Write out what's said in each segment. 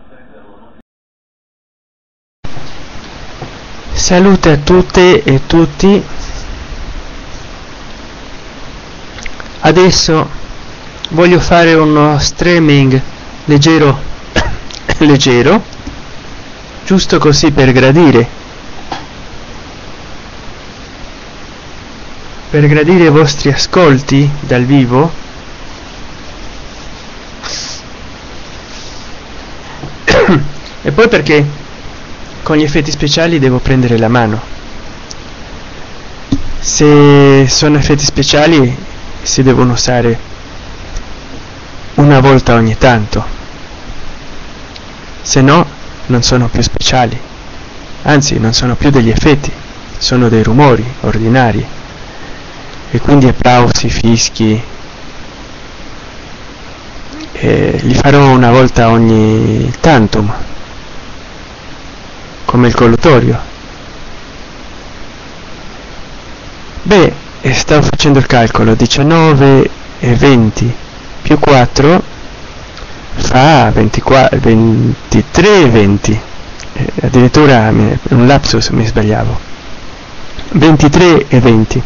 Salute a tutte e tutti. Adesso voglio fare uno streaming leggero, giusto così per gradire i vostri ascolti dal vivo. E poi perché con gli effetti speciali devo prendere la mano. Se sono effetti speciali si devono usare una volta ogni tanto, se no non sono più speciali, anzi non sono più degli effetti, sono dei rumori ordinari, e quindi applausi, fischi, li farò una volta ogni tantum, come il collutorio. Beh, stavo facendo il calcolo, 19 e 20 più 4 fa 24, 23 e 20, addirittura un lapsus, mi sbagliavo, 23 e 20.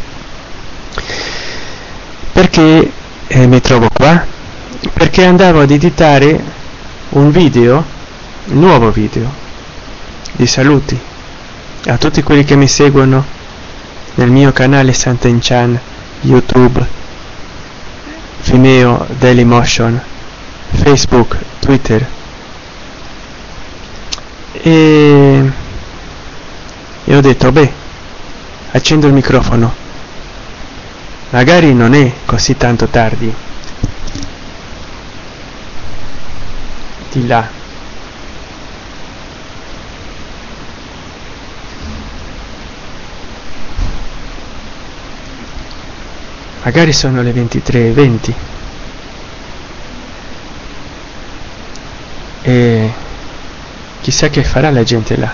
Perché mi trovo qua? Perché andavo ad editare un nuovo video di saluti a tutti quelli che mi seguono nel mio canale Sant'Enchan, YouTube, Vimeo, Dailymotion, Facebook, Twitter, e ho detto, beh, accendo il microfono, magari non è così tanto tardi. Di là magari sono le 23:20 e chissà che farà la gente là,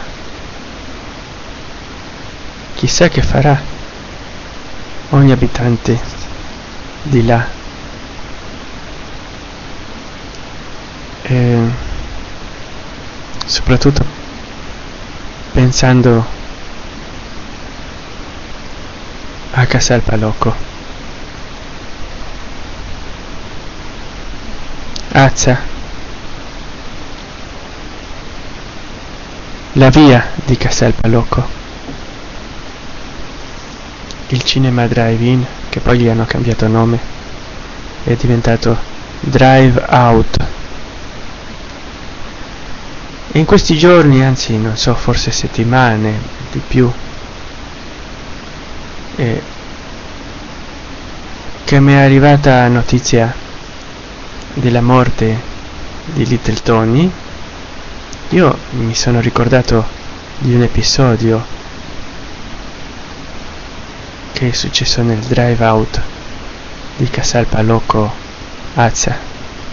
chissà che farà ogni abitante di là. Soprattutto pensando a Casal Palocco. Azza, la via di Casal Palocco, il cinema drive-in, che poi gli hanno cambiato nome, è diventato Drive Out. E in questi giorni, anzi non so, forse settimane di più, che mi è arrivata notizia della morte di Little Tony, io mi sono ricordato di un episodio che è successo nel Drive Out di Casal Palocco, Azza.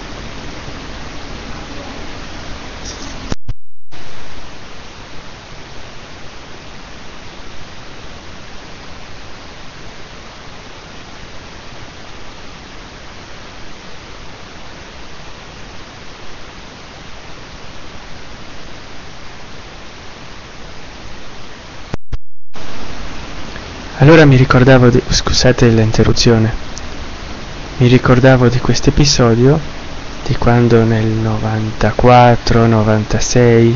Allora mi ricordavo scusate l'interruzione, mi ricordavo di questo episodio di quando nel 94-96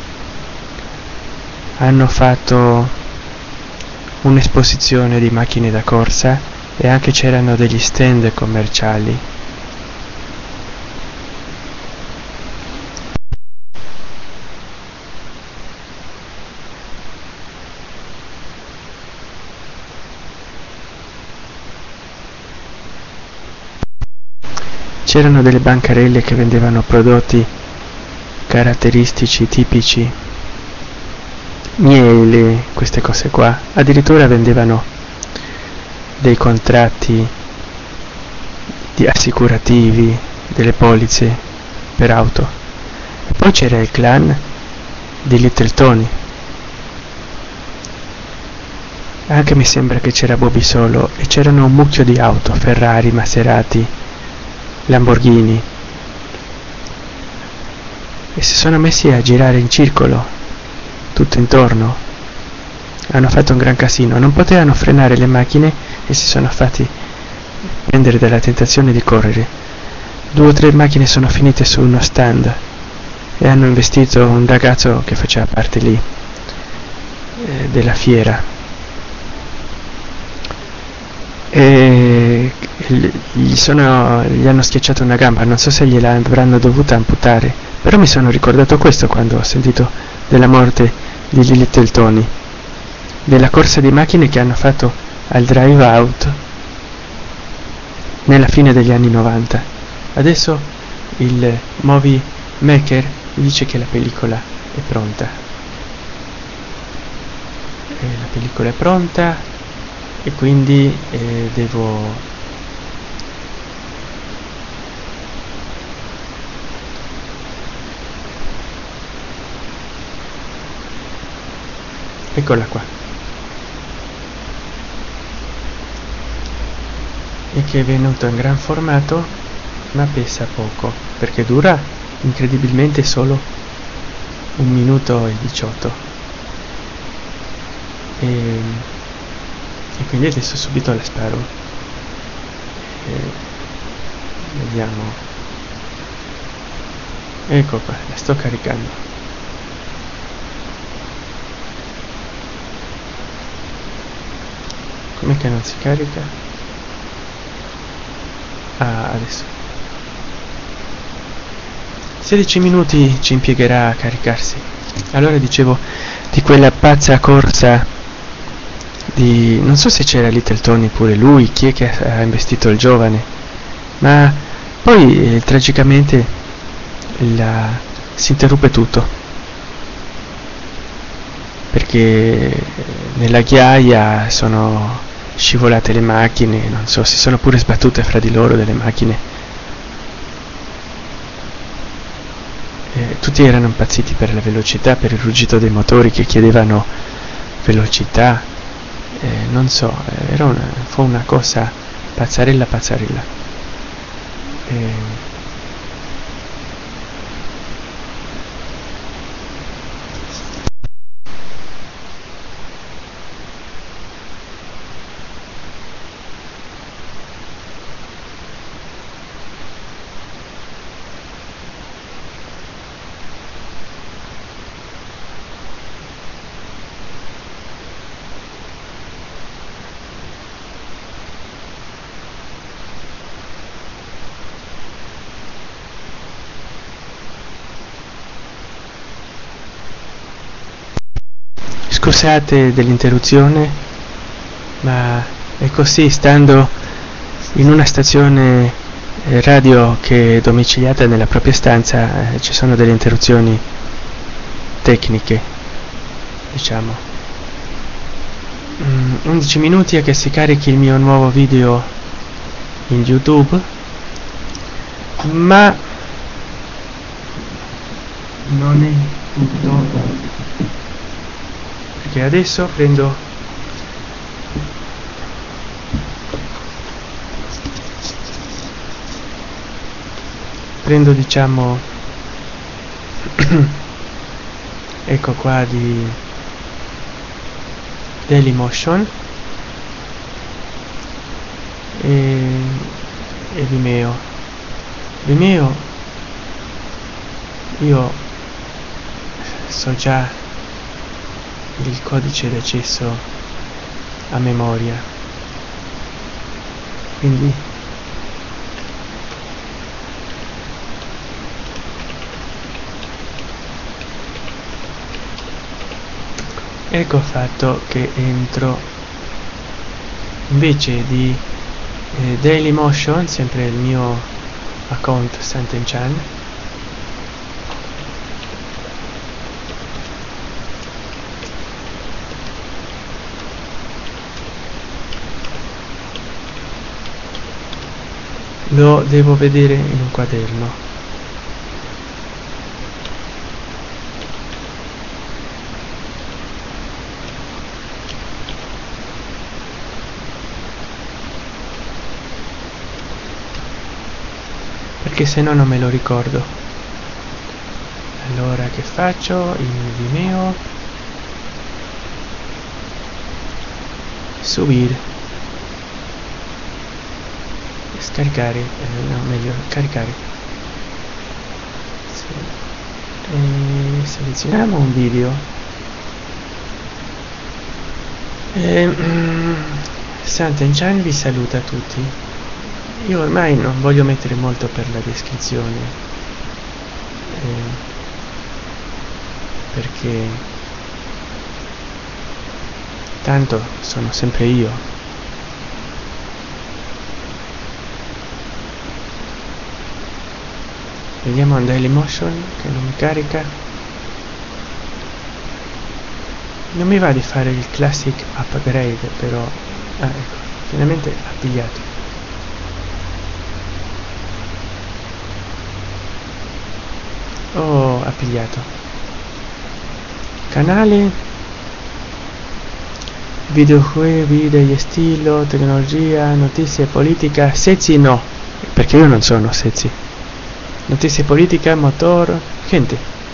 hanno fatto un'esposizione di macchine da corsa e anche c'erano degli stand commerciali. C'erano delle bancarelle che vendevano prodotti caratteristici, tipici, miele, queste cose qua. Addirittura vendevano dei contratti assicurativi, delle polizze per auto. E poi c'era il clan di Little Tony. Anche mi sembra che c'era Bobby Solo e c'erano un mucchio di auto, Ferrari, Maserati, Lamborghini. e si sono messi a girare in circolo tutto intorno. Hanno fatto un gran casino, non potevano frenare le macchine e si sono fatti prendere dalla tentazione di correre. 2 o 3 macchine sono finite su uno stand e hanno investito un ragazzo che faceva parte lì della fiera, e gli hanno schiacciato una gamba, non so se gliela avranno dovuta amputare, però mi sono ricordato questo quando ho sentito della morte di Little Tony, della corsa di macchine che hanno fatto al drive out nella fine degli anni 90. Adesso il movie maker dice che la pellicola è pronta, la pellicola è pronta e quindi devo eccola qua, e che è venuto in gran formato ma pesa poco perché dura incredibilmente solo 1 minuto e 18, e quindi adesso subito la sparo, vediamo, ecco qua, la sto caricando. Com'è che non si carica? Adesso 16 minuti ci impiegherà a caricarsi. Allora dicevo di quella pazza corsa di, non so se c'era Little Tony pure lui, chi è che ha investito il giovane, ma poi tragicamente si interruppe tutto perché nella ghiaia sono scivolate le macchine, non so, si sono pure sbattute fra di loro delle macchine, tutti erano impazziti per la velocità, per il ruggito dei motori che chiedevano velocità, non so, fu una cosa pazzarella. Scusate dell'interruzione, ma è così, stando in una stazione radio che è domiciliata nella propria stanza, ci sono delle interruzioni tecniche, diciamo. 11 minuti a che si carichi il mio nuovo video in YouTube, ma non è tutto, perché adesso prendo diciamo ecco qua di Dailymotion e Vimeo. Io so già il codice d'accesso a memoria, quindi ecco fatto che entro invece di Dailymotion, sempre il mio account Santenchan, lo devo vedere in un quaderno. Perché se no non me lo ricordo. Allora che faccio? In Vimeo subire, scaricare, no, meglio caricare. Sì. E selezioniamo un video. Sant'Enchan vi saluta tutti. Io ormai non voglio mettere molto per la descrizione, perché tanto sono sempre io. Vediamo un Dailymotion che non mi carica. Non mi va di fare il classic upgrade, però ecco, finalmente ha pigliato. Oh, ha pigliato. Canale, videogiochi degli stilo, tecnologia, notizie, politica, sezzi no, perché io non sono sezzi. Notizie, politica, motor, gente.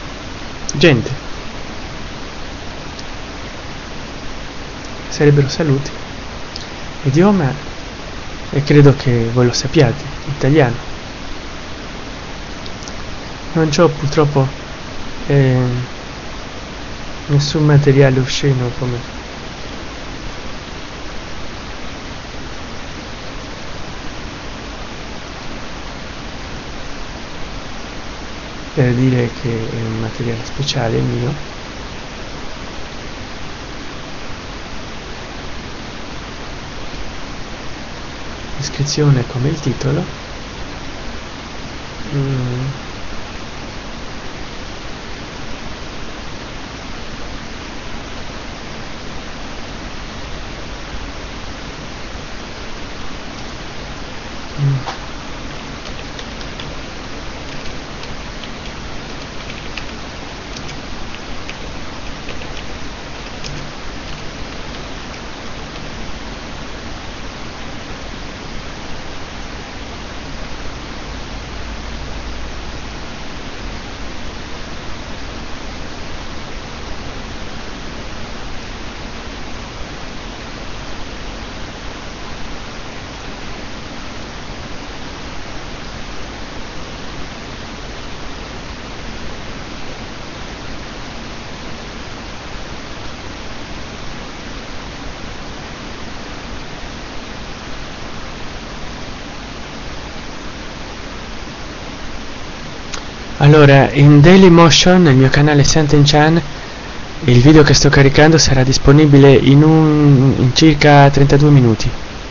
Sarebbero saluti. Idioma, e credo che voi lo sappiate, italiano. Non c'ho purtroppo nessun materiale osceno come per dire che è un materiale speciale mio. Descrizione come il titolo. Allora, in Dailymotion, nel mio canale Sant'Enchan, il video che sto caricando sarà disponibile in circa 32 minuti.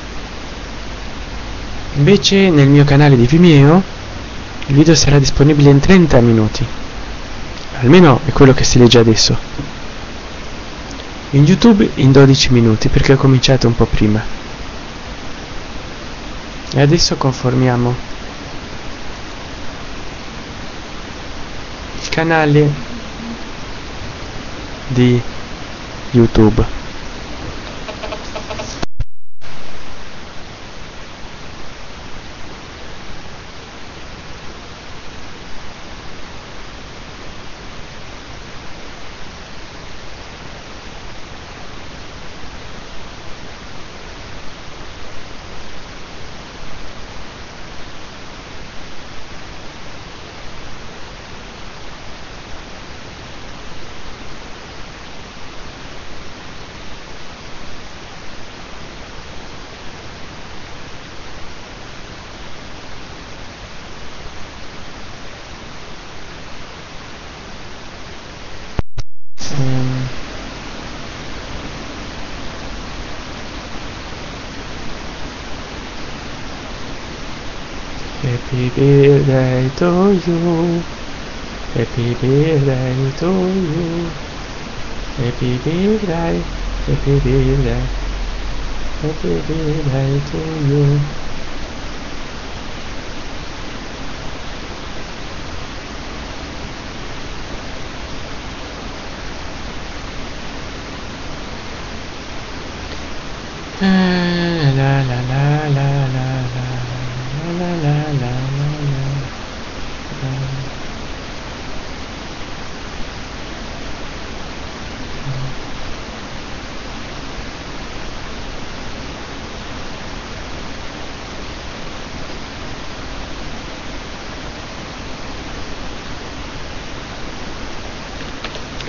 Invece nel mio canale di Vimeo il video sarà disponibile in 30 minuti. Almeno è quello che si legge adesso. In YouTube in 12 minuti, perché ho cominciato un po' prima. E adesso conformiamo canale di YouTube. Happy birthday to you. Happy birthday to you. Happy birthday. Happy birthday. Happy birthday to you. La la la la la la la la la la la la.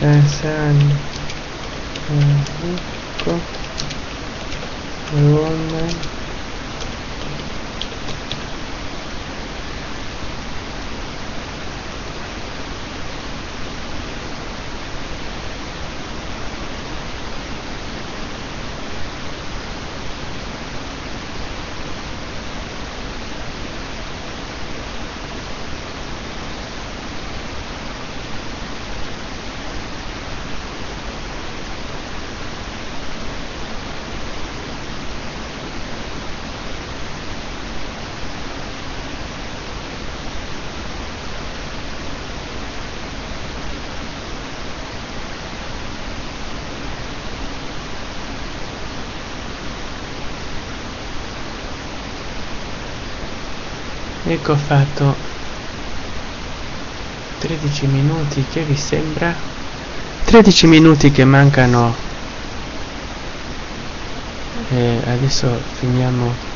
San Rocco Roma. Ecco, ho fatto 13 minuti, che vi sembra? 13 minuti che mancano e adesso finiamo.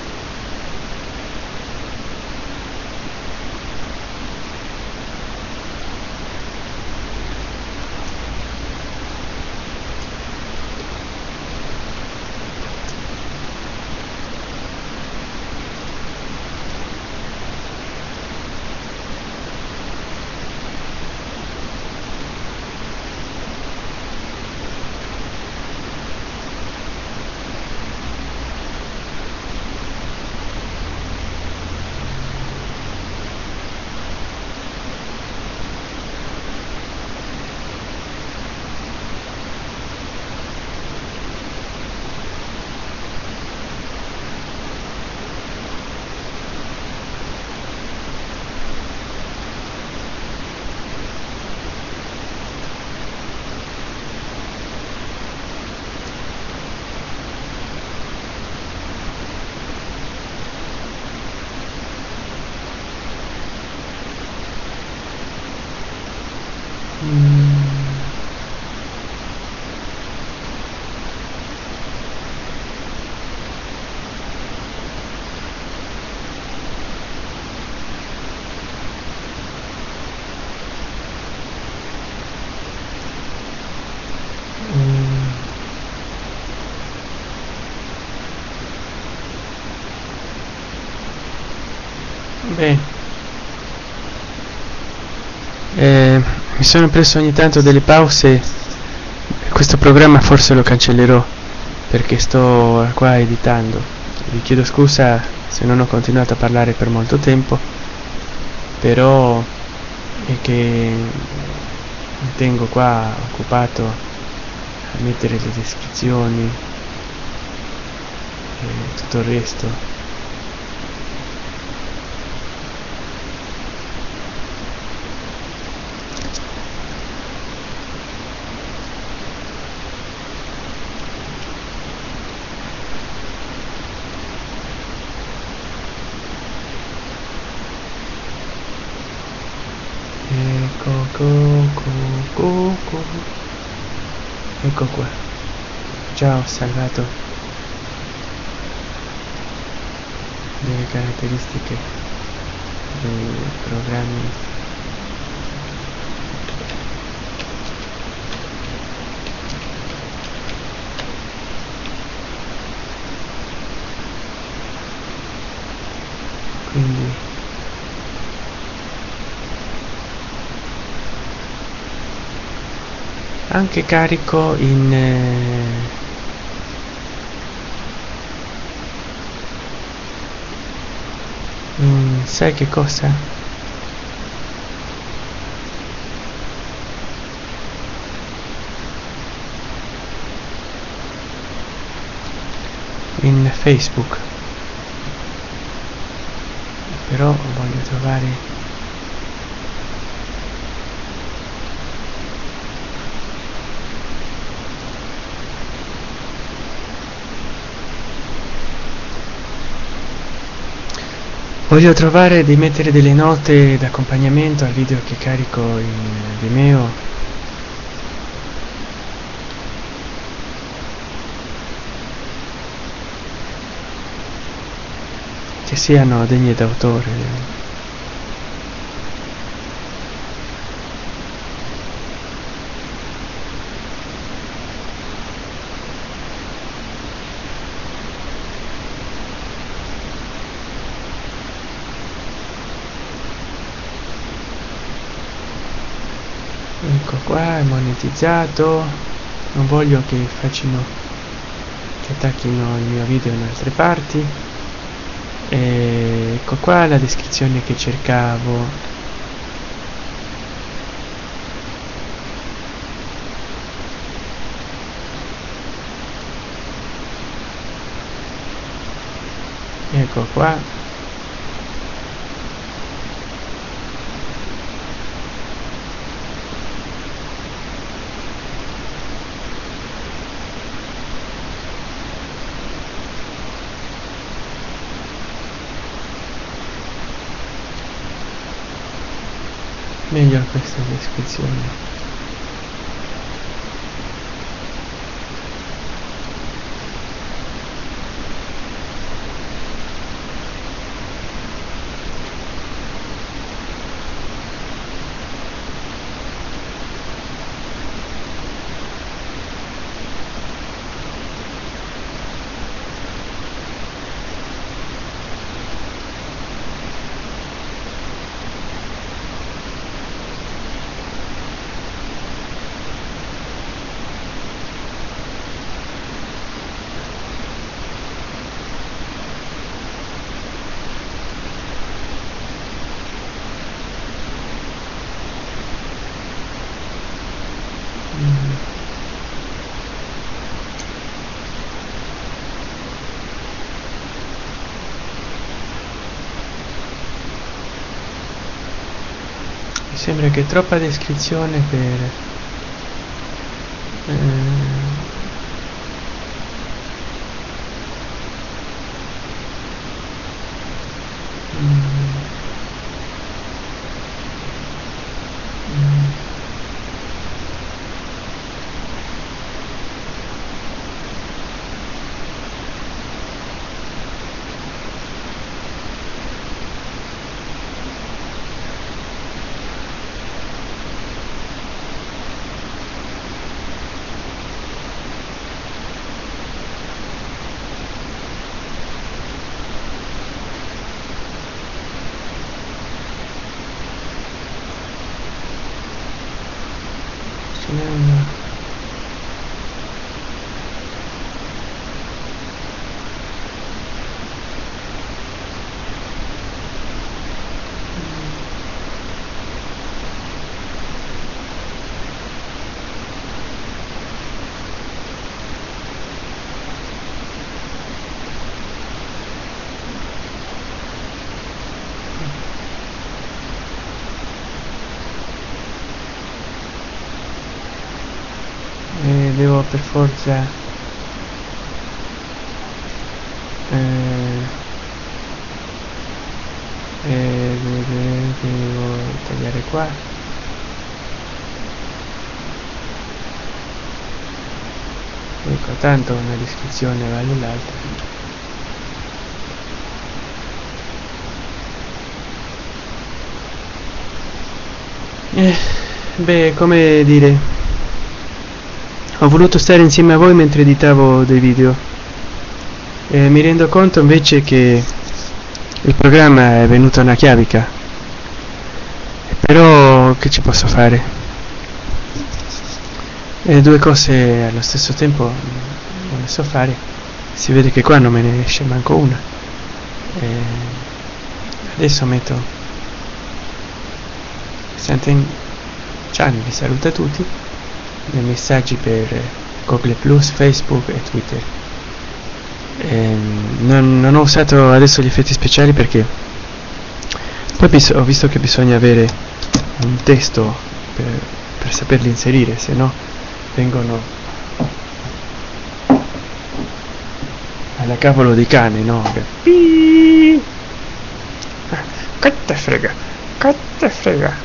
Mi sono preso ogni tanto delle pause. Questo programma forse lo cancellerò perché sto qua editando. Vi chiedo scusa se non ho continuato a parlare per molto tempo, però è che mi tengo qua occupato a mettere le descrizioni e tutto il resto. Ecco qua. Ciao, salvato delle caratteristiche dei programmi. Quindi anche carico in sai che cosa? In Facebook, però voglio trovare di mettere delle note d'accompagnamento al video che carico in Vimeo, che siano degne d'autore. Ecco qua, è monetizzato. Non voglio che che attacchino il mio video in altre parti. E ecco qua la descrizione che cercavo. Ecco qua. Meglio questa descrizione. Mi sembra che è troppa descrizione per devo per forza devo tagliare qua. Ecco, tanto una descrizione vale l'altra. Beh, come dire, ho voluto stare insieme a voi mentre editavo dei video. Mi rendo conto invece che il programma è venuto una chiavica. Però che ci posso fare? Due cose allo stesso tempo non le so fare. Si vede che qua non me ne esce manco una. Adesso metto Cian vi saluta tutti nei messaggi per Google Plus, Facebook e Twitter. Non ho usato adesso gli effetti speciali perché poi ho visto che bisogna avere un testo per saperli inserire, se no vengono alla cavolo di cane, no? Che te frega, che te frega.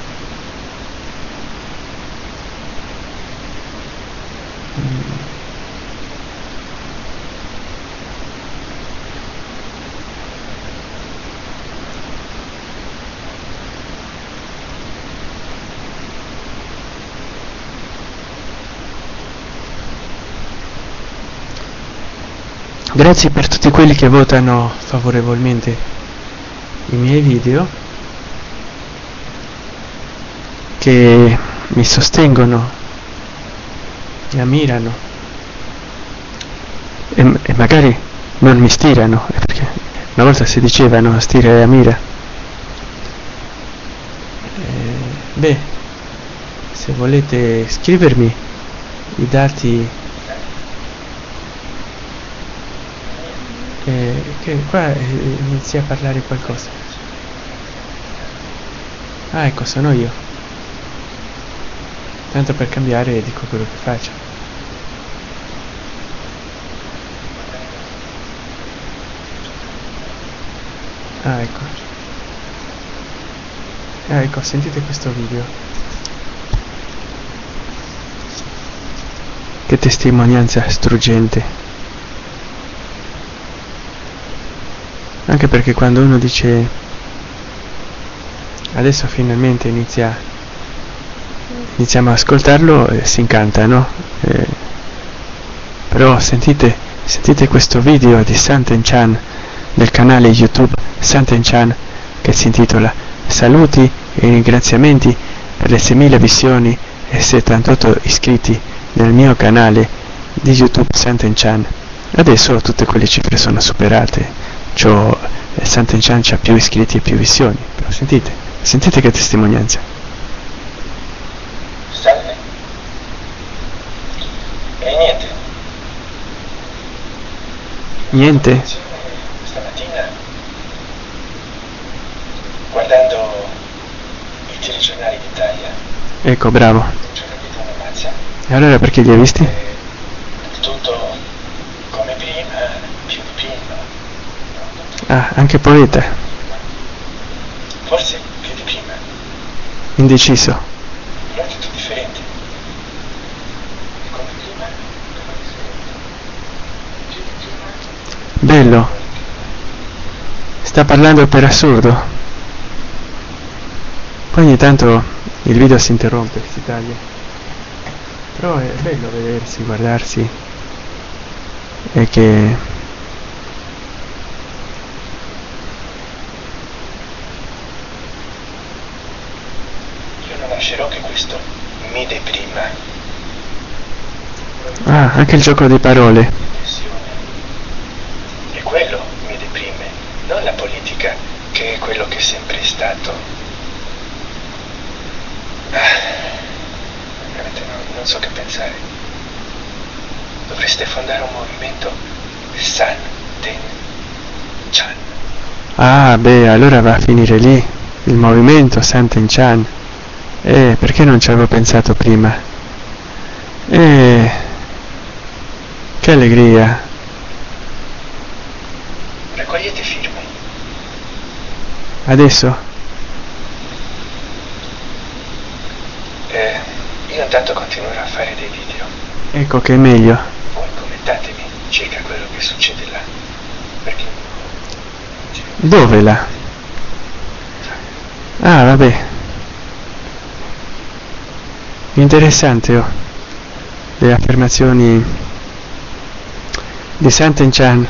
Grazie per tutti quelli che votano favorevolmente i miei video, che mi sostengono, mi ammirano e magari non mi stirano, perché una volta si dicevano stira e ammira. Beh, se volete scrivermi i dati, che qua inizia a parlare qualcosa. Ah, ecco, sono io. Tanto per cambiare dico quello che faccio. Ah, ecco. Ah, ecco, sentite questo video. Che testimonianza struggente. Anche perché quando uno dice adesso finalmente iniziamo a ascoltarlo, si incanta, no? Però sentite questo video di Santen Chan del canale YouTube Santen Chan, che si intitola Saluti e ringraziamenti per le 6.000 visioni e 78 iscritti nel mio canale di YouTube Santen Chan. Adesso tutte quelle cifre sono superate. Santen Chan c'ha più iscritti e più visioni, però sentite che testimonianza. Salve. E Niente? Stamattina, guardando i telegiornali d'Italia, Ecco, bravo. c'è capito una mazza. E allora perché li hai visti? Tutto come prima, più di prima. Ah, anche poeta. Forse più di prima, Indeciso. però tutto differente. Come prima, come differente. Più di prima. Bello. Sta parlando per assurdo. Poi ogni tanto il video si interrompe, si taglia. Però è bello vedersi, guardarsi. E che Io non lascerò che questo mi deprima. ah, anche il gioco di parole. Depressione. E quello mi deprime, non la politica, che è quello che è sempre stato. Veramente non so che pensare. Dovreste fondare un movimento Santen Chan. Ah, beh, allora va a finire lì il movimento Santen Chan. Perché non ci avevo pensato prima? Che allegria. Raccogliete firme. Adesso? Io intanto continuerò a fare dei video. Ecco che è meglio. Voi commentatemi circa quello che succede là. Perché Dove là? Ah, vabbè. Interessante, oh. Le affermazioni di Santen Chan.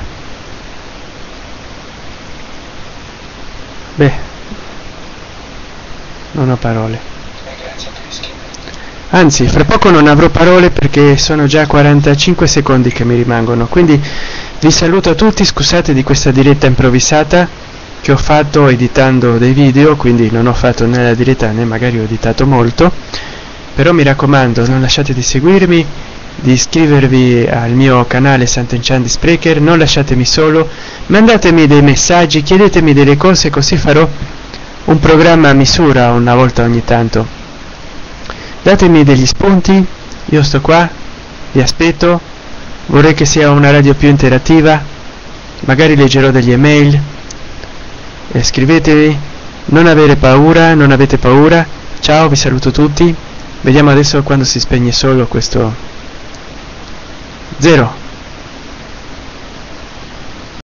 Beh, non ho parole. grazie per iscrivervi. Anzi, fra poco non avrò parole perché sono già 45 secondi che mi rimangono. Quindi vi saluto a tutti, scusate di questa diretta improvvisata che ho fatto editando dei video, quindi non ho fatto né la diretta né magari ho editato molto. Però mi raccomando, non lasciate di seguirmi, di iscrivervi al mio canale Santen Chan di Spreaker, non lasciatemi solo, mandatemi dei messaggi, chiedetemi delle cose, così farò un programma a misura una volta ogni tanto. Datemi degli spunti, io sto qua, vi aspetto, vorrei che sia una radio più interattiva, magari leggerò degli email, scrivetevi, non avere paura, non avete paura, ciao, vi saluto tutti. Vediamo adesso quando si spegne solo questo 0.